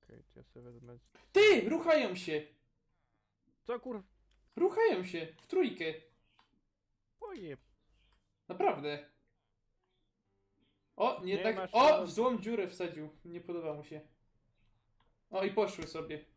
Okej, to ja sobie wezmę... Ty! Ruchają się! Co kur... Ruchają się! W trójkę! Ojej. Naprawdę. O, nie Nie tak. masz O! tego- W złą dziurę wsadził. Nie podoba mu się. O, i poszły sobie.